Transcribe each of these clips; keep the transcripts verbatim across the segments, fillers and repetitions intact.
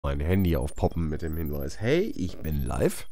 mein Handy aufpoppen mit dem Hinweis, hey, ich bin live.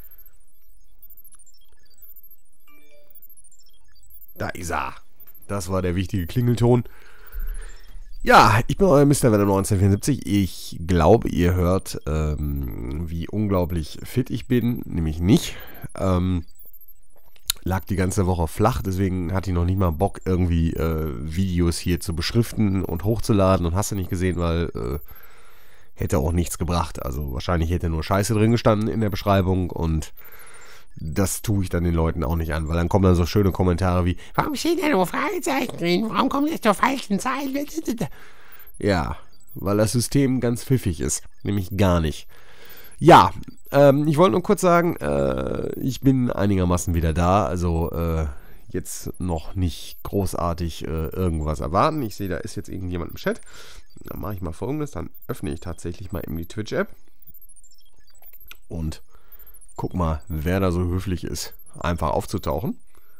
Da ist er. Das war der wichtige Klingelton. Ja, ich bin euer Mister Venom neunzehnhundertvierundsiebzig. Ich glaube, ihr hört, ähm, wie unglaublich fit ich bin. Nämlich nicht. Ähm, lag die ganze Woche flach, deswegen hatte ich noch nicht mal Bock, irgendwie äh, Videos hier zu beschriften und hochzuladen. Und hast du nicht gesehen, weil äh, hätte auch nichts gebracht. Also wahrscheinlich hätte nur Scheiße drin gestanden in der Beschreibung und das tue ich dann den Leuten auch nicht an, weil dann kommen dann so schöne Kommentare wie, warum steht da nur Fragezeichen drin? Warum kommt das zur falschen Zeit? Ja, weil das System ganz pfiffig ist, nämlich gar nicht. Ja, ähm, ich wollte nur kurz sagen, äh, ich bin einigermaßen wieder da, also äh, jetzt noch nicht großartig äh, irgendwas erwarten. Ich sehe, da ist jetzt irgendjemand im Chat. Dann mache ich mal Folgendes, dann öffne ich tatsächlich mal eben die Twitch-App und guck mal, wer da so höflich ist, einfach aufzutauchen.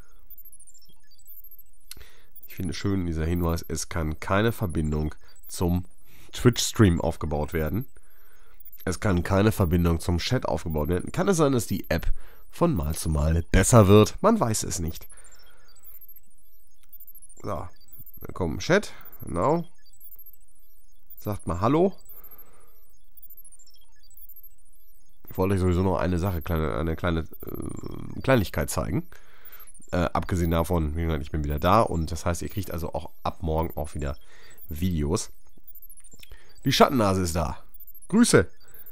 Ich finde schön dieser Hinweis, es kann keine Verbindung zum Twitch-Stream aufgebaut werden. Es kann keine Verbindung zum Chat aufgebaut werden. Kann es sein, dass die App von Mal zu Mal besser wird? Man weiß es nicht. So, willkommen im Chat. Genau. Sagt mal Hallo. Ich wollte euch sowieso noch eine Sache, kleine, eine kleine äh, Kleinigkeit zeigen. Äh, abgesehen davon, wie gesagt, ich bin wieder da und das heißt, ihr kriegt also auch ab morgen auch wieder Videos. Die Schattennase ist da. Grüße.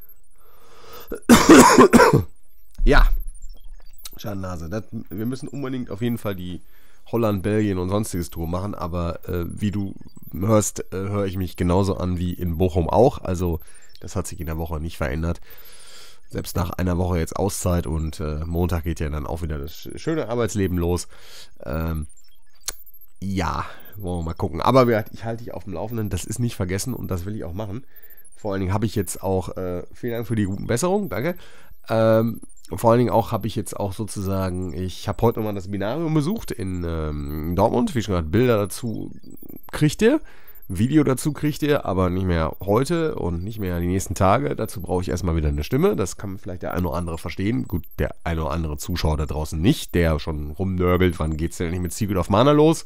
Ja, Schattennase. Das, wir müssen unbedingt auf jeden Fall die Holland, Belgien und sonstiges Tour machen, aber äh, wie du hörst, äh, höre ich mich genauso an wie in Bochum auch. Also das hat sich in der Woche nicht verändert. Selbst nach einer Woche jetzt Auszeit und äh, Montag geht ja dann auch wieder das schöne Arbeitsleben los. Ähm, ja, wollen wir mal gucken. Aber ich halte dich auf dem Laufenden, das ist nicht vergessen und das will ich auch machen. Vor allen Dingen habe ich jetzt auch, äh, vielen Dank für die guten Besserungen, danke. Ähm, vor allen Dingen auch habe ich jetzt auch sozusagen, ich habe heute nochmal das Binarium besucht in ähm, Dortmund. Wie schon gesagt, Bilder dazu kriegt ihr. Video dazu kriegt ihr, aber nicht mehr heute und nicht mehr die nächsten Tage. Dazu brauche ich erstmal wieder eine Stimme. Das kann vielleicht der eine oder andere verstehen. Gut, der eine oder andere Zuschauer da draußen nicht, der schon rumnörgelt, wann geht's denn nicht mit Secret of Mana los?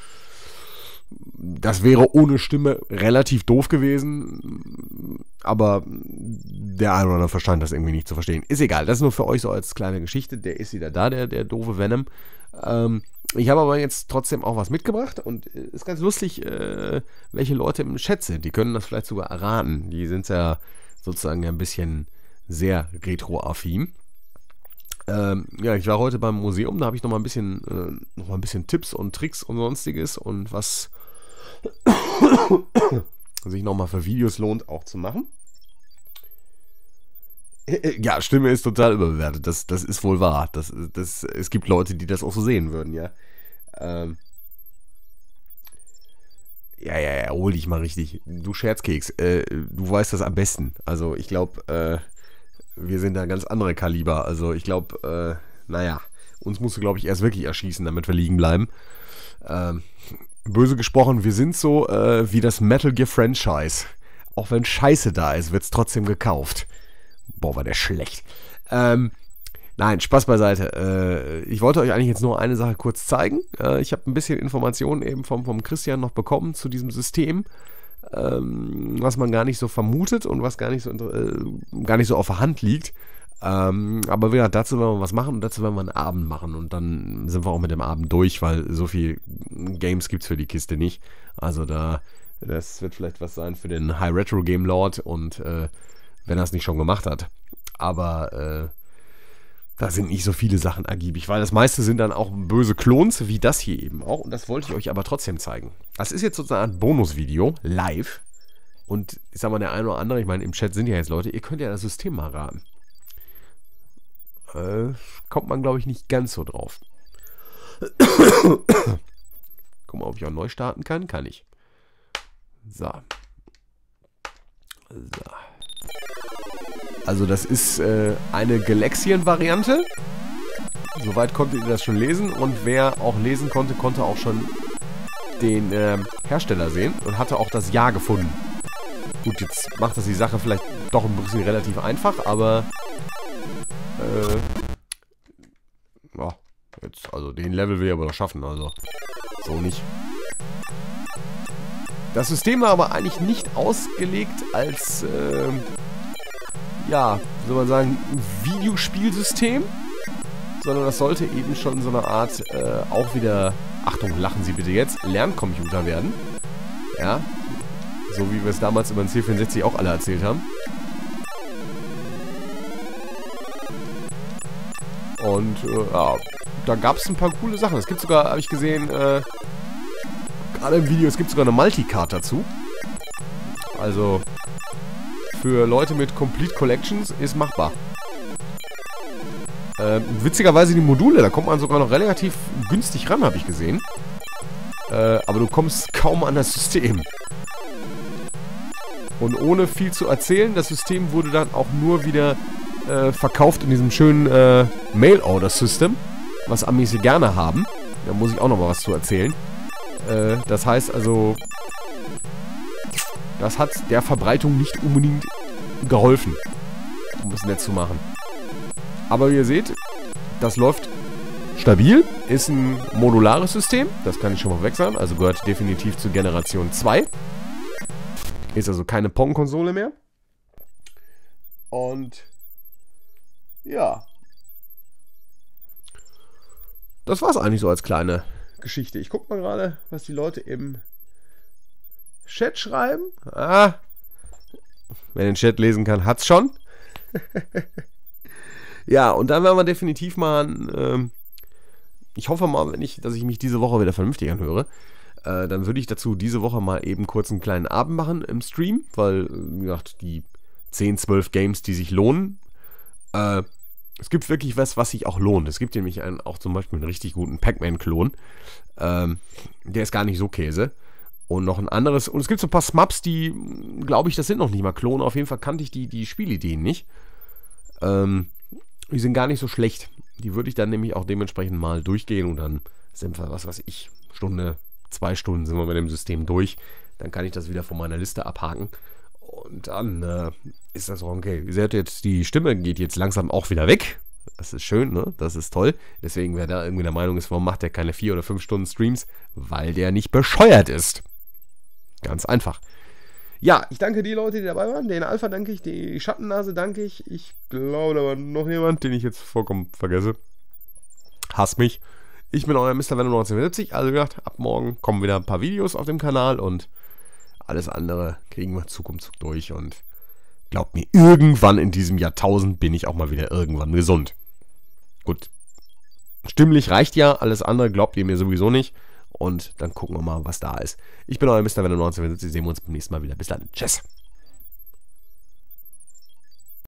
Das wäre ohne Stimme relativ doof gewesen, aber der eine oder andere verstand das irgendwie nicht zu verstehen. Ist egal, das ist nur für euch so als kleine Geschichte. Der ist wieder da, der, der doofe Venom. Ähm, ich habe aber jetzt trotzdem auch was mitgebracht und ist ganz lustig, äh, welche Leute im Chat sind. Die können das vielleicht sogar erraten. Die sind ja sozusagen ein bisschen sehr retro-affin. Ähm, ja, ich war heute beim Museum, da habe ich noch mal ein bisschen, äh, noch mal ein bisschen Tipps und Tricks und sonstiges und was sich noch mal für Videos lohnt, auch zu machen. Ja, Stimme ist total überbewertet. Das, das ist wohl wahr. Das, das, es gibt Leute, die das auch so sehen würden, ja. Ähm ja, ja, ja, hol dich mal richtig. Du Scherzkeks, äh, du weißt das am besten. Also ich glaube, äh, wir sind da ganz andere Kaliber. Also ich glaube, äh, naja, uns musst du, glaube ich, erst wirklich erschießen, damit wir liegen bleiben. Ähm, böse gesprochen, wir sind so äh, wie das Metal Gear Franchise. Auch wenn Scheiße da ist, wird es trotzdem gekauft. Boah, war der schlecht. Ähm, nein, Spaß beiseite. Äh, ich wollte euch eigentlich jetzt nur eine Sache kurz zeigen. Äh, ich habe ein bisschen Informationen eben vom, vom Christian noch bekommen zu diesem System, ähm, was man gar nicht so vermutet und was gar nicht so, äh, gar nicht so auf der Hand liegt. Ähm, aber wie gesagt, dazu werden wir was machen und dazu werden wir einen Abend machen und dann sind wir auch mit dem Abend durch, weil so viel Games gibt es für die Kiste nicht. Also da, das wird vielleicht was sein für den High Retro Game Lord und äh, wenn er es nicht schon gemacht hat. Aber äh, da sind nicht so viele Sachen ergiebig, weil das meiste sind dann auch böse Klons, wie das hier eben auch. Und das wollte ich euch aber trotzdem zeigen. Das ist jetzt sozusagen ein Bonusvideo, live. Und ich sag mal, der eine oder andere, ich meine, im Chat sind ja jetzt Leute, ihr könnt ja das System mal raten. Äh, kommt man, glaube ich, nicht ganz so drauf. Guck mal, ob ich auch neu starten kann. Kann ich. So. So. Also das ist äh, eine Galaxian-Variante. Soweit konntet ihr das schon lesen. Und wer auch lesen konnte, konnte auch schon den äh, Hersteller sehen und hatte auch das Jahr gefunden. Gut, jetzt macht das die Sache vielleicht doch ein bisschen relativ einfach, aber äh, ja, jetzt, also den Level will ich aber noch schaffen, also so nicht. Das System war aber eigentlich nicht ausgelegt als, äh, ja, wie soll man sagen, Videospielsystem, sondern das sollte eben schon so eine Art, äh, auch wieder, Achtung, lachen Sie bitte jetzt, Lerncomputer werden. Ja, so wie wir es damals über den C vierundsechzig auch alle erzählt haben. Und, äh, ja, da gab es ein paar coole Sachen. Es gibt sogar, habe ich gesehen, äh, gerade im Video, es gibt sogar eine Multicard dazu. Also, für Leute mit Complete Collections ist machbar. Äh, witzigerweise die Module, da kommt man sogar noch relativ günstig ran, habe ich gesehen. Äh, aber du kommst kaum an das System. Und ohne viel zu erzählen, das System wurde dann auch nur wieder äh, verkauft in diesem schönen äh, Mail-Order-System, was Amis hier gerne haben. Da muss ich auch noch mal was zu erzählen. Äh, das heißt also, das hat der Verbreitung nicht unbedingt geholfen, um es nett zu machen. Aber wie ihr seht, das läuft stabil, ist ein modulares System, das kann ich schon mal weg sagen, also gehört definitiv zu Generation zwei. Ist also keine Pong-Konsole mehr. Und ja, das war's eigentlich so als kleine Geschichte. Ich guck mal gerade, was die Leute im Chat schreiben. Ah, wer den Chat lesen kann, hat's schon. Ja, und dann werden wir definitiv mal, ähm, ich hoffe mal, wenn ich, dass ich mich diese Woche wieder vernünftig anhöre, äh, dann würde ich dazu diese Woche mal eben kurz einen kleinen Abend machen im Stream, weil, wie gesagt, die zehn, zwölf Games, die sich lohnen, äh, es gibt wirklich was, was sich auch lohnt. Es gibt nämlich einen, auch zum Beispiel einen richtig guten Pac-Man-Klon, ähm, der ist gar nicht so Käse. Und noch ein anderes, und es gibt so ein paar Smaps, die, glaube ich, das sind noch nicht mal Klone, auf jeden Fall kannte ich die, die Spielideen nicht. Ähm, Die sind gar nicht so schlecht. Die würde ich dann nämlich auch dementsprechend mal durchgehen und dann sind wir, was weiß ich, Stunde, zwei Stunden sind wir mit dem System durch. Dann kann ich das wieder von meiner Liste abhaken. Und dann äh, ist das auch okay. Ihr seht jetzt, die Stimme geht jetzt langsam auch wieder weg. Das ist schön, ne? Das ist toll. Deswegen, wer da irgendwie der Meinung ist, warum macht der keine vier oder fünf Stunden Streams? Weil der nicht bescheuert ist. Ganz einfach. Ja, ich danke die Leute, die dabei waren. Den Alpha danke ich, die Schattennase danke ich. Ich glaube, da war noch jemand, den ich jetzt vollkommen vergesse. Hasst mich. Ich bin euer Mister Venom neunzehnhundertsiebzig. Also wie gesagt, ab morgen kommen wieder ein paar Videos auf dem Kanal und alles andere kriegen wir Zukunft durch. Und glaubt mir, irgendwann in diesem Jahrtausend bin ich auch mal wieder irgendwann gesund. Gut. Stimmlich reicht ja, alles andere glaubt ihr mir sowieso nicht. Und dann gucken wir mal, was da ist. Ich bin euer Mister Venom neunzehnhundertsiebzig. Sehen wir uns beim nächsten Mal wieder. Bis dann. Tschüss.